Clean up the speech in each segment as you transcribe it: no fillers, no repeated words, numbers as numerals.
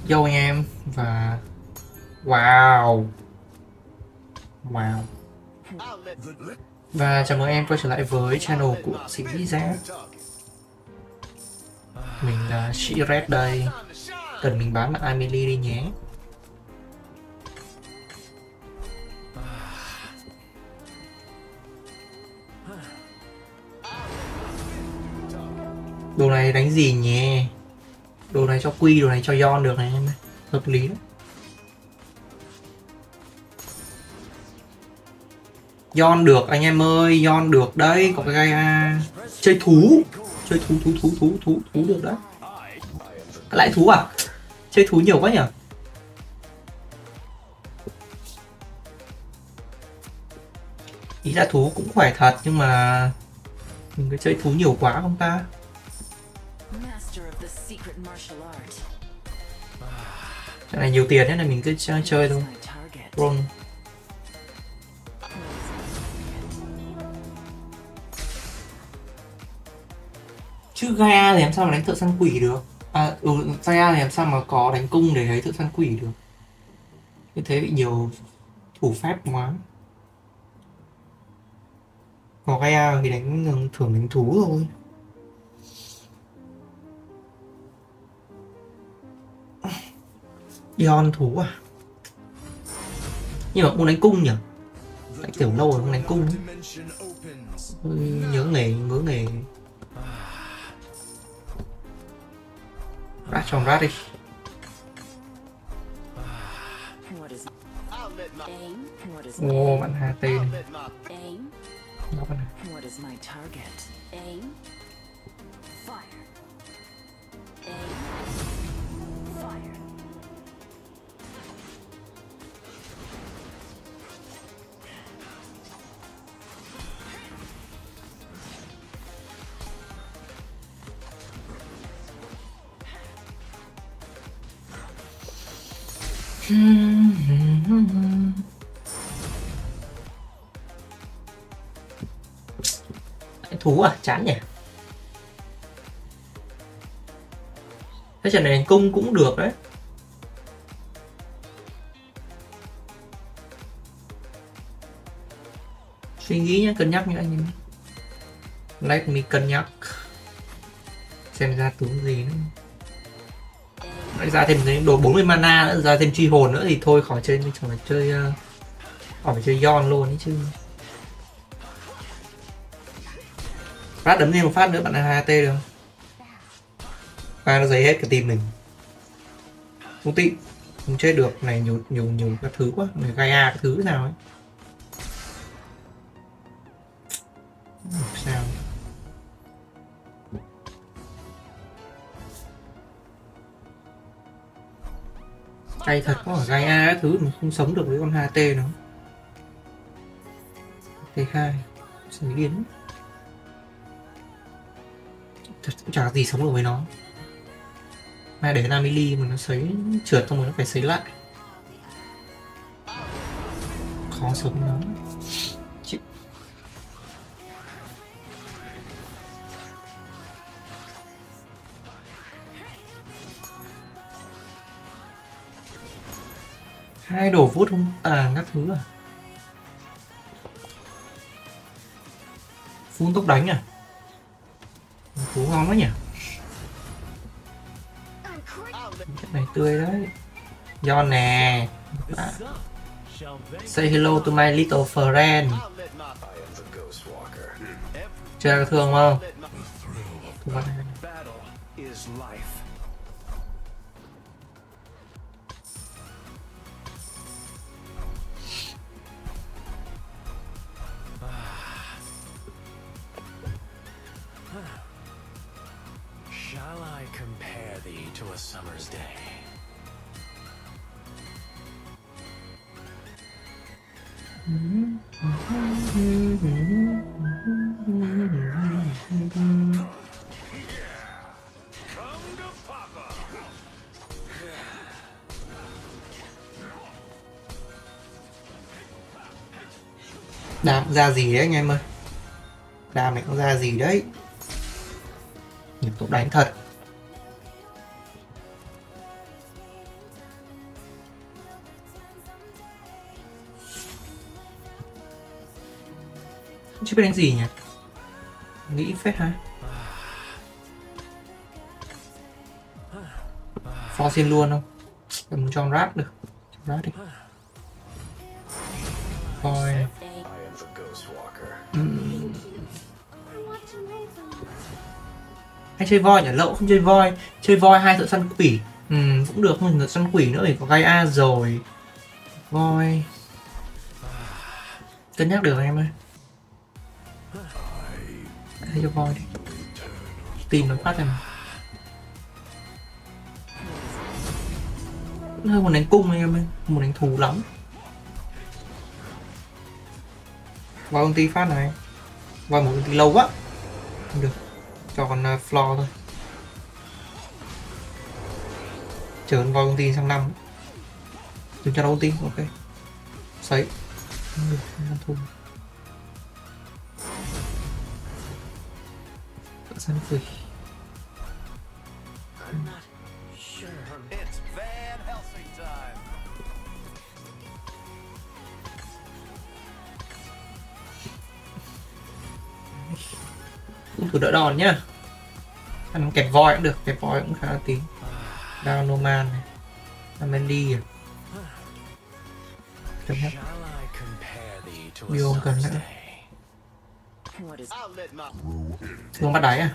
Yo anh em và wow wow và chào mừng em quay trở lại với channel của Sĩ Giác. Mình là Sĩ Red đây. Cần mình bán mặt Emily đi nhé. Đồ này đánh gì nhỉ? Đồ này cho Quy, đồ này cho Yon được này em. Hợp lý đấy. Yon được anh em ơi, Yon được đấy, có cái Gaia. Chơi thú. Chơi thú được đấy. Lại thú à? Chơi thú nhiều quá nhỉ? Ý là thú cũng khỏe thật nhưng mà mình cứ chơi thú nhiều quá không ta? Cái này nhiều tiền thế này mình cứ chơi thôi. Roll. Chứ Gaia thì làm sao mà đánh thợ săn quỷ được? Gaia thì làm sao mà có đánh cung để lấy thợ săn quỷ được? Như thế bị nhiều thủ phép quá. Có Gaia thì đánh thường đánh thú thôi. Ion thú à? Nhưng mà muốn đánh cung nhỉ? Đánh kiểu lâu rồi không đánh cung ấy. Nhớ nghề. Rat cho rat đi. Ô, bạn HT này. Nó con này. Thú à? Chán nhỉ? Thế trận này đánh cung cũng được đấy. Suy nghĩ nhé, cân nhắc nhé anh em. Let me cân nhắc. Xem ra tướng gì nữa. Lại ra thêm cái đồ 40 mana nữa, ra thêm truy hồn nữa thì thôi khỏi chơi, khỏi chơi Yon luôn ấy chứ. Phát đấm thêm một phát nữa bạn HT được không? Nó giấy hết cái team mình. Không tị, không chơi được này, nhiều các thứ quá, này Gaia cái thứ nào ấy. Sao? Cay thật quá, ở Gaia cái thứ mình không sống được với con HT nó. T2 xử lý điên. Thật cũng chả gì sống được với nó. Mai để Emily mà nó sấy trượt xong rồi nó phải sấy lại. Khó sống lắm. Chịu. Hai đồ vút không các thứ à? Phun tốc đánh à? Thú ngon quá nhỉ? Cái này tươi đấy. Yon nè. Say hello to my little friend. Chơi thương không? Shall I compare thee to a summer's day? Đam ra gì đấy anh em ơi? Đam này có ra gì đấy? Nghiệp tốc đánh thật. Chưa biết đánh gì nhỉ? Nghĩ phết ha. For xin luôn không? Em muốn cho con rát được. Rát đi. Voi này. Hay chơi voi nhỉ? Lậu không chơi voi. Chơi voi hai thợ săn quỷ. Cũng được, không thợ săn quỷ nữa thì có Gaia rồi. Voi. Cân nhắc được em ơi. Hãy cho voi đi. Tìm nó phát này mà. Hơi muốn đánh cung em ơi. Muốn đánh thù lắm. Voi ulti phát này. Voi một ulti lâu quá. Không được. Cho con floor thôi. Chờ con voi ulti sang 5. Đừng cho nó ulti, ok. Sấy. Không được, không thu. Săn quỷ. Thử đỡ đòn nhá. Ăn kẹp voi cũng được, kẹp voi cũng khá là tí. Downoman này. Amendi à. Chấm hết. Biome cần nữa. Thương bắt đáy à?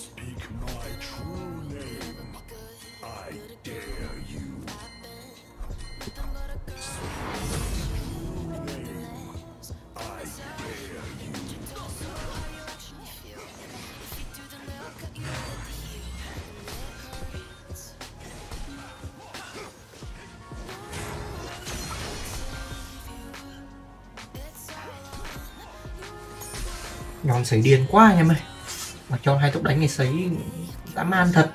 Nhón sấy điên quá anh em ơi. Mà cho hai tốc đánh này sấy dã man thật.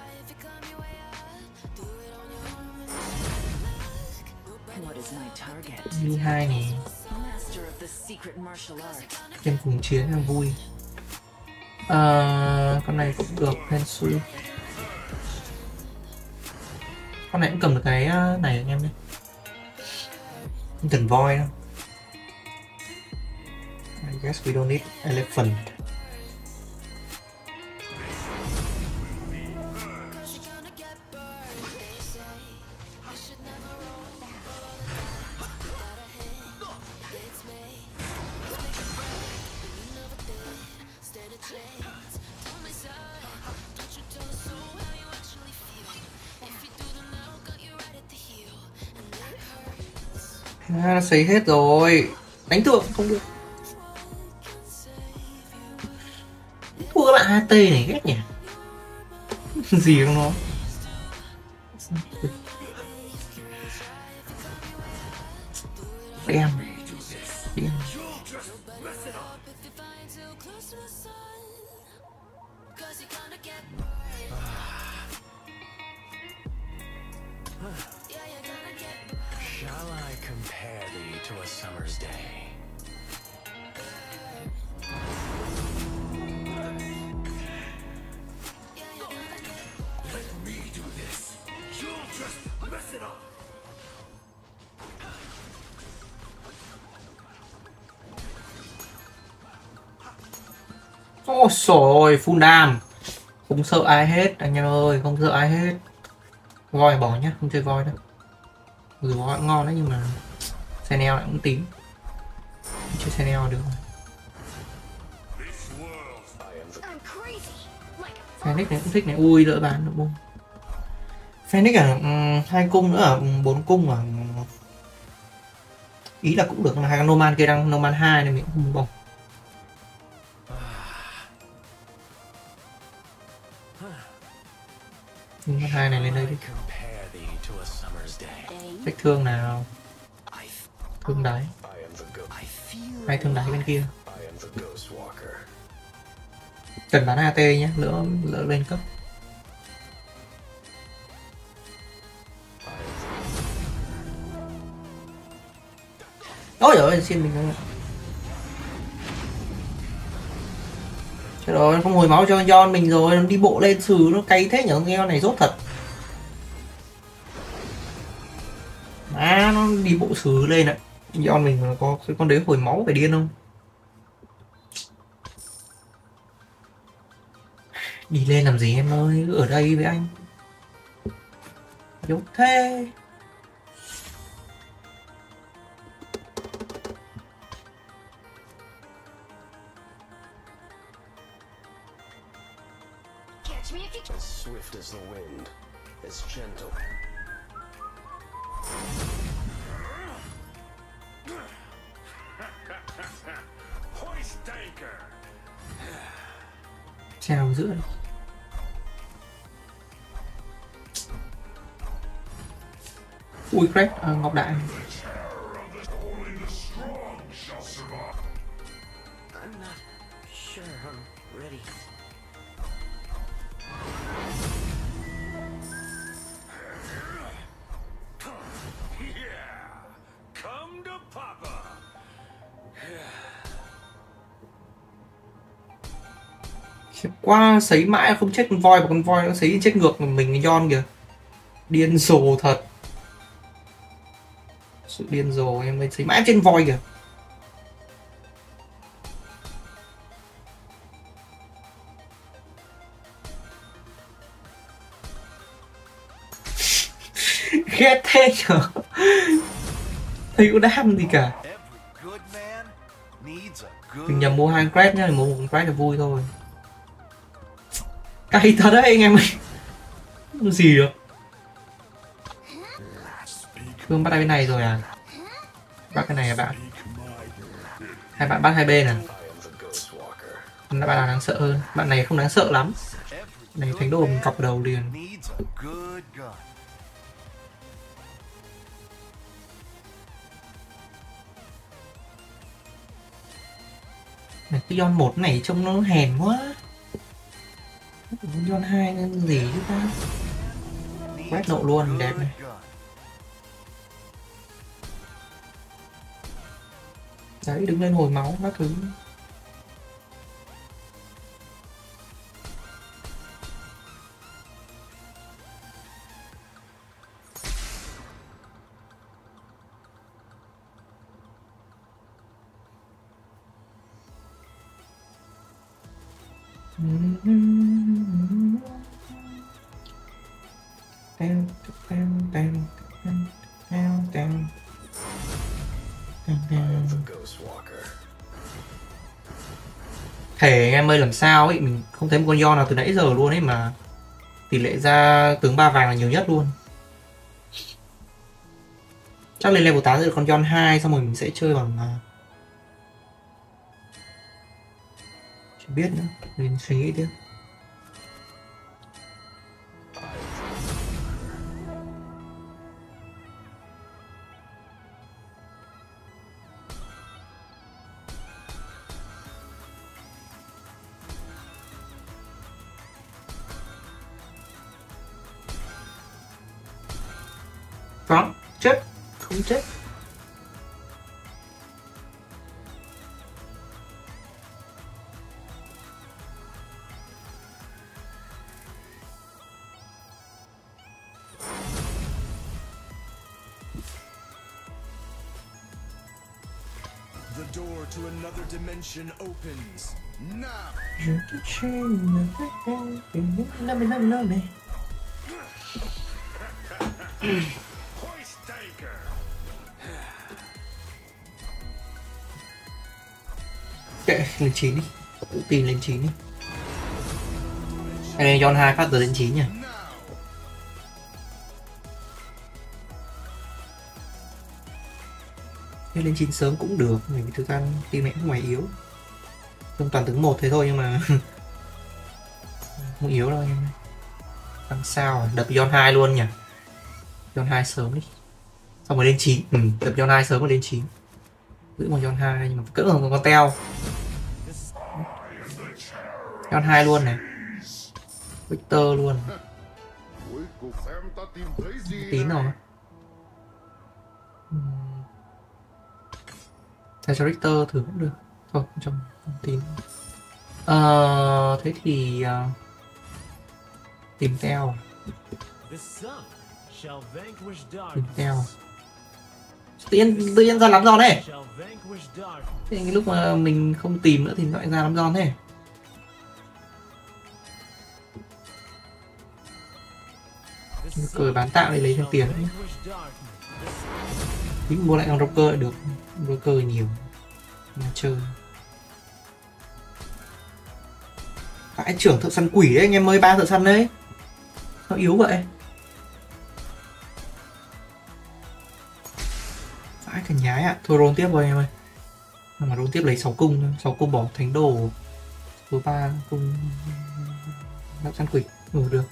Như hai này. Em cùng chiến là vui. Con này cũng được Hensui. Con này cũng cầm được cái này anh em ơi. Không cần voi đâu. I guess we don't need elephant. Nó sấy hết rồi. Đánh tượng không được. Thua các bạn HT này ghét nhỉ. Gì không nó. Đen. Đen. Shall I compare thee to a summer's day? Ôi xồi, full đam. Không sợ ai hết anh em ơi, không sợ ai hết. Voi bỏ nhá, không chơi voi đâu. Dù voi cũng ngon đấy nhưng mà Senel lại cũng tím. Không chơi Senel được. Phoenix này cũng thích này, ui đỡ bán được bông. Phoenix à, 2 cung nữa à, 4 cung à. Ý là cũng được, mà hai con Noman kia đang Noman 2 này mình cũng không bông. Noman 2 này lên đây đi. Vết thương nào. Thương đáy. Hay thương đáy bên kia. Cần bán AT nhé, lỡ lên cấp. Ôi giời ơi, xin mình không. Trời ơi, không hồi máu cho Yon mình rồi, nó đi bộ lên xử nó cay thế nhở, con này rốt thật. Má nó đi bộ xử lên ạ. Yon mình có cái con đấy hồi máu phải điên không? Đi lên làm gì em ơi, cứ ở đây với anh. Yếu thế. As swift as the wind, as gentle. Hoist anchor. Treo giữa đây. Ui crack, ngọc đại. I'm not sure I'm ready. Yeah, come to Papa. Qua sấy mãi không chết con voi, và con voi nó sấy chết ngược mình Yon kìa. Điên rồ thật. Sự điên rồ em ơi, sấy mãi trên voi kìa. Ghét thế nhở. Thấy có đam gì cả. Mình nhầm mua 2 crack nhá, mua 1 crack là vui thôi. Cay thật đấy anh em ơi. Không gì được. Phương bắt đây bên này rồi à? Bắt cái này à bạn? Hai bạn bắt hai bên à? Bạn nào đáng sợ hơn? Bạn này không đáng sợ lắm. Này thánh đồ mình cọc đầu liền. Này, cái Yon 1 này trông nó hèn quá. Yon 2 nên gì chứ ta? Quét nộ luôn, đẹp này. Đấy, đứng lên hồi máu các thứ. Thể em ơi, làm sao ấy, mình không thấy một con Yon nào từ nãy giờ luôn ấy, mà tỷ lệ ra tướng 3 vàng là nhiều nhất luôn. Chắc lên level 8 sẽ được con Yon 2, xong rồi mình sẽ chơi bằng chưa biết nữa, mình suy nghĩ tiếp. Có, chết, không chết. The door to another dimension opens now. Hoist anchor. Kệ, lên 9 đi, tự tin lên 9 đi. Anh em Yon 2 phát từ lên 9 nhỉ. Thế lên 9 sớm cũng được, mình thực ra team này cũng ngoài yếu. Không toàn tướng 1 thế thôi nhưng mà không yếu đâu anh em. Làm sao à? Đập Yon 2 luôn nhỉ. Yon 2 sớm đi. Xong rồi lên 9. Đập Yon 2 sớm rồi lên 9. Giữ một Yon 2 nhưng mà cỡ một con teo. Yon 2 luôn này. Victor luôn. Tín rồi. Thay cho Richter thử cũng được. Thôi, trong tín. Thế thì tìm teo. Tìm teo. Tự nhiên ra lắm giòn đấy. Thế cái lúc mà mình không tìm nữa thì nó lại ra lắm giòn thế. Cười bán tạm để lấy thêm tiền. Tí mua lại con Rocker lại được. Rocker nhiều mà chơi. Vãi trưởng thợ săn quỷ đấy anh em ơi, 3 thợ săn đấy. Sao yếu vậy? Vãi cả nhái ạ. Thôi roll tiếp rồi anh em ơi. Mà roll tiếp lấy 6 cung thôi. 6 cung bỏ thánh đồ. Số 3 cung thợ săn quỷ. Được.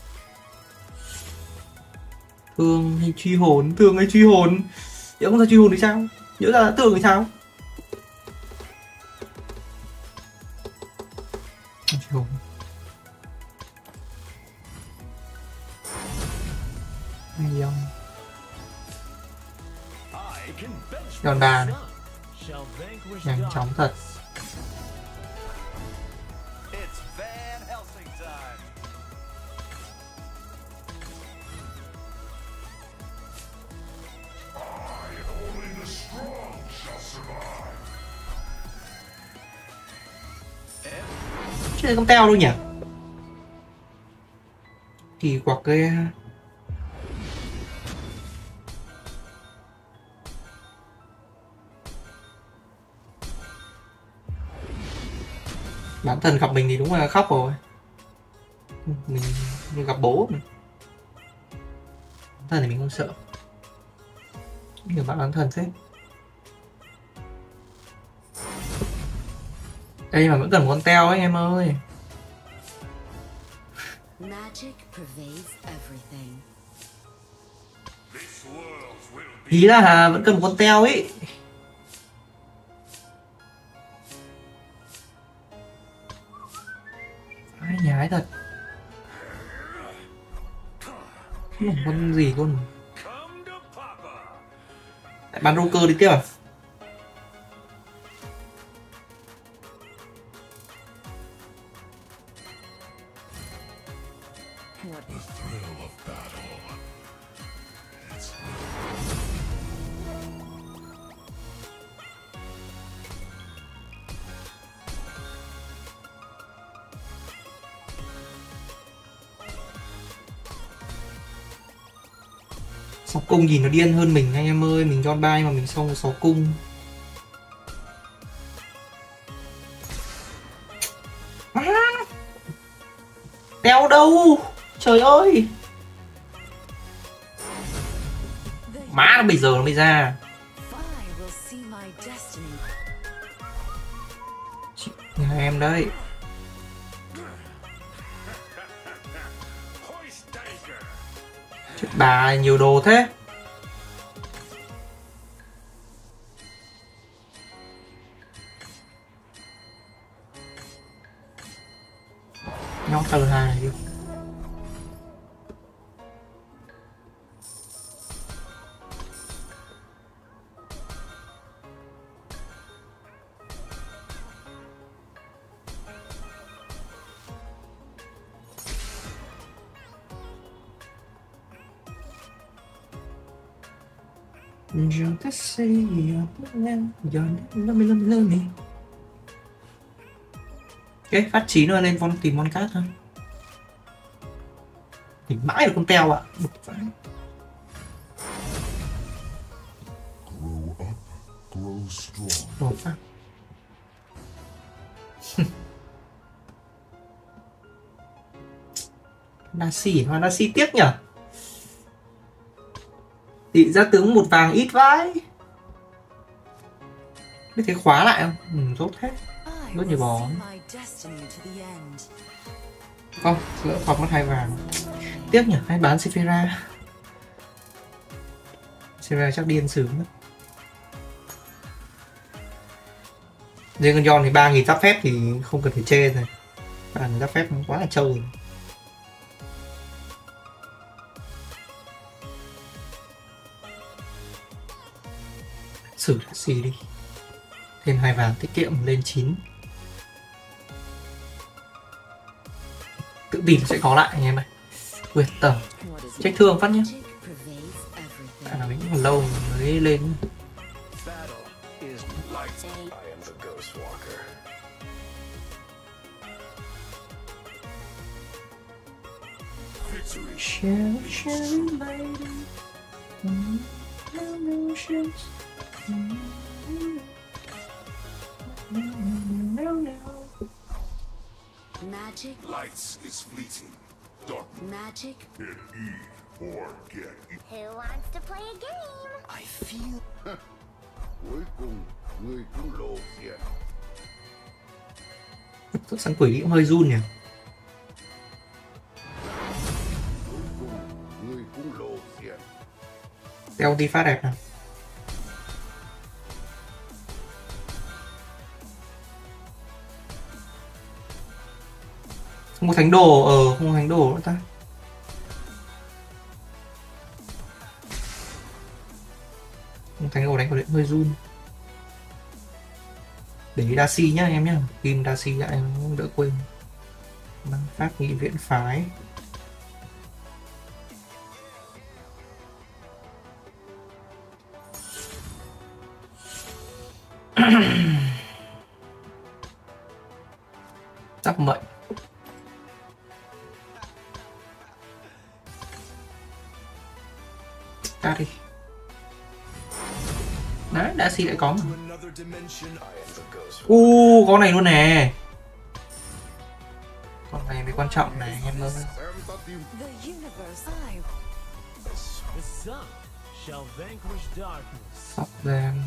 Thương hay truy hồn? Thương hay truy hồn? Nhớ không ra truy hồn thì sao? Nhớ ra tường thì sao? Truy hồn. Hay không? Đòn đà này. Nhanh chóng thật. Chứ không teo đâu nhỉ? Kỳ quặc ghê. Bản thân gặp mình thì đúng là khóc rồi. Mình như gặp bố mình. Bản thân thì mình không sợ. Nhiều bạn bán thần thế. Đây mà vẫn cần một con teo ấy em ơi. Ý là vẫn cần một con teo ấy. Ai nhái thật. Không có con gì luôn. Lại bán Rocker đi tiếp à? Sáu cung nhìn nó điên hơn mình anh em ơi. Mình John 3 mà mình xong 6 cung. Teo đâu? Trời ơi. Má nó bây giờ nó mới ra. Nhà em đấy. Chết bà nhiều đồ thế. Nhóm tờ 2 đi. Giờ ta xây giờ lên đi. Ok, phát 9 rồi lên tìm con cát thôi. Tìm mãi được con teo ạ. Bực vãi. Grow up, grow strong. Đồ phát. Đa xỉ tiếc nhỉ. Thị ra tướng một vàng ít vãi. Biết thế khóa lại không? Rốt hết. Rất nhiều bò. Không, lỡ phọc mất 2 vàng. Tiếc nhỉ, hay bán Sephira. Sephira chắc điên sướng mất. Riêng con John thì 3.000 giáp phép thì không cần phải chê rồi. 3.000 giáp phép nó quá là trâu rồi. Xử ra xì đi. Thêm 2 vàng tiết kiệm lên 9. Tự tin sẽ có lại anh em ơi. Quyết tâm. Check thương phát nhé. Tại là mình còn lâu mới lên. Magic, Lights is fleeting. Dark magic. get Eve or get Eve. Who wants to play a game? I feel Cuối cùng, người cũng lộ diện. Thức sáng quỷ cũng hơi run nhỉ. Cuối cùng, người cũng lộ diện. Đeo đi phát đẹp nào. Không có thánh đồ, không có thánh đồ nữa ta. Không có thánh đồ đánh vào điện hơi run. Để ý Darcy nhá anh em nhá. Kim Darcy lại không đỡ quên. Mang phát nghị viện phái. Chắc mệnh. Ra đi. Đấy, Darcy lại có mà. another dimension. I am the ghost. Con này luôn nè. Con này mới quan trọng này anh em ơi. Xem ta tìm The universe. I The sun shall vanquish darkness. Sóc giang.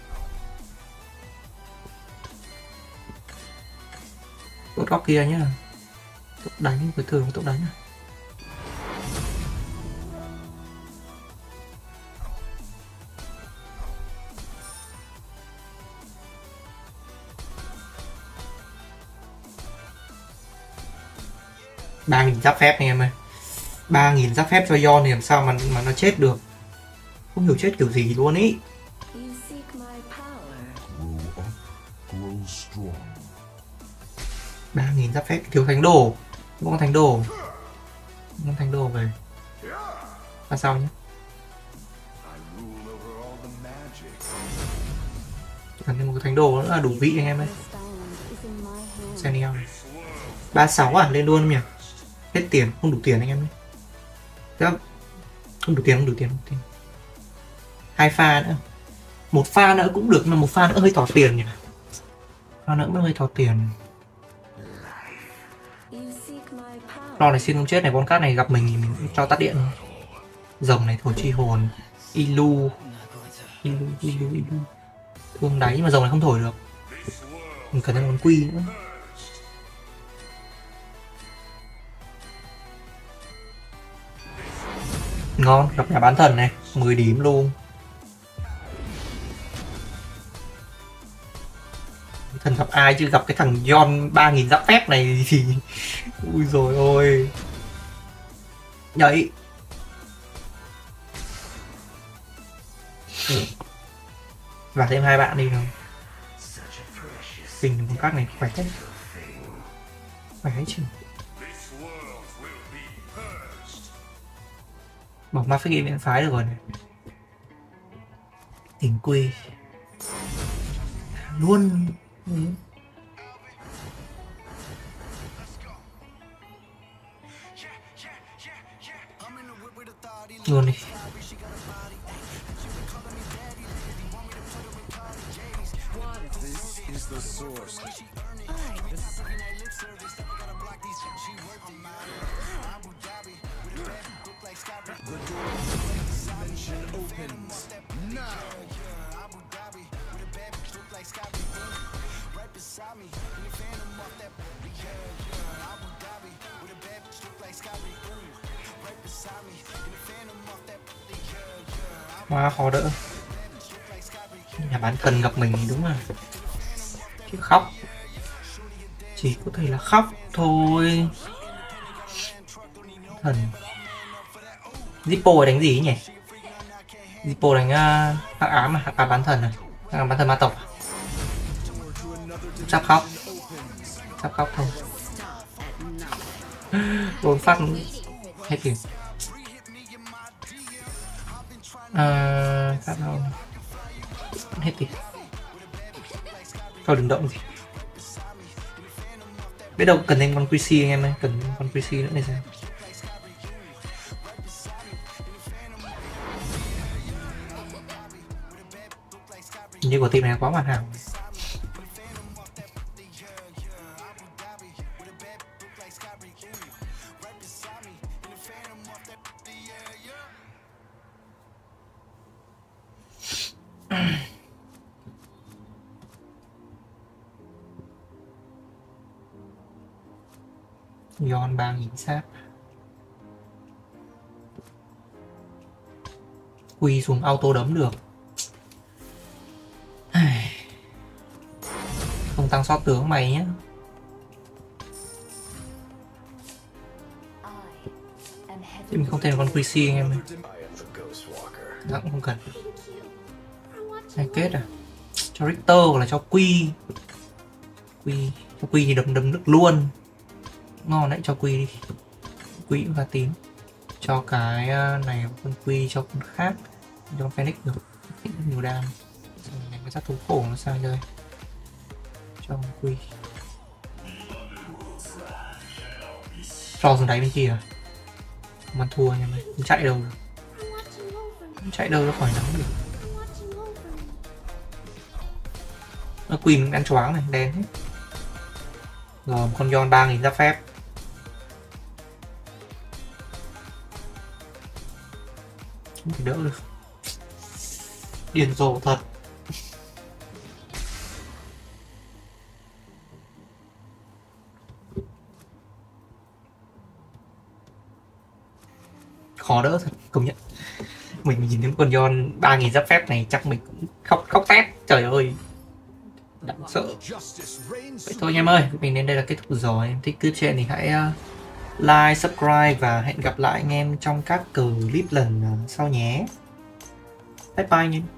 Tốt góc kia nhá. Tốt đánh với thường tốt đánh à. Ba nghìn giáp phép anh em ơi. 3.000 giáp phép cho Yon thì làm sao mà nó chết được. Không hiểu chết kiểu gì luôn ý. you seek my power. Grow up, grow strong. 3.000 giáp phép thiếu thánh đồ. Không có thánh đồ. Không có thánh đồ về. Là sao nhé. I rule over all the magic. Cần thêm một cái thánh đồ nữa là đủ vị anh em ơi. This diamond is in my hand. Senior này. 36 à, lên luôn không nhỉ? Hết tiền, không đủ tiền anh em ơi. Dạ. Không đủ tiền, không đủ tiền. 2 pha nữa. 1 pha nữa cũng được, mà 1 pha nữa hơi thỏ tiền nhỉ. Pha nữa mới hơi thỏ tiền. You seek my power. Lo này xin không chết này, con cát này gặp mình thì mình cho tắt điện thôi. Rồng này thổi chi hồn. Ilu. Thương đáy nhưng mà rồng này không thổi được. Mình cần thêm con quy nữa. Ngon, gặp nhà bán thần này, 10 điểm luôn. Thần gặp ai chứ gặp cái thằng Yon 3.000 giáp phép này thì ui rồi ôi. Nhảy. Và thêm 2 bạn đi không? Tình con cát này khỏe thế. Khỏe ấy chứ. Bỏ ma phép nghị viện phái được rồi này. Tình quy luôn. Luôn đi. This is the source. Dimension opens now. Quá khó đỡ. Nhà bán thần gặp mình thì đúng là chỉ khóc. Chỉ có thể là khóc thôi. Thần Zippo đánh gì ấy nhỉ? Zippo đánh hắc ám à? Hắc ám bán thần à? Hắc ám bán thần ma tộc à? Sắp khóc. Sắp khóc thôi. Đồn phát hết tiền. Phát đâu hết tiền. Thôi đừng động gì. Biết đâu cần thêm con QC anh em ơi. Cần con QC nữa này sao. Như của team này quá hoàn hảo. Yon 3.000 sát. Quy xuống auto đấm được. Không tăng sót tướng mày nhé. Chứ mình không thể con QC anh em ơi. Dạ cũng không cần. Hay kết à? Cho Richter hoặc là cho Quy. Cho Quy thì đấm nước luôn. Ngon đấy, cho Quy đi. Quy và tím. Cho cái này con Quy cho con khác. Cho con Phoenix được. Thích nhiều đam. Này cái sát thú khổ nó sang chơi. Cho con Quy. Cho xuống đáy bên kia à? Không ăn thua nha mày. Không chạy đâu được. Không chạy đâu ra khỏi nắng được. Nó Quy mình ăn choáng này, đen hết. Rồi con Yon 3.000 giáp phép. Không thể đỡ được. Điên rồ thật. Khó đỡ thật, công nhận. Mình nhìn thấy con Yon 3.000 giáp phép này chắc mình cũng khóc tét. Trời ơi, đáng sợ. Vậy thôi anh em ơi, mình đến đây là kết thúc rồi. Em thích clip trên thì hãy like, subscribe và hẹn gặp lại anh em trong các clip lần sau nhé. Bye bye anh em.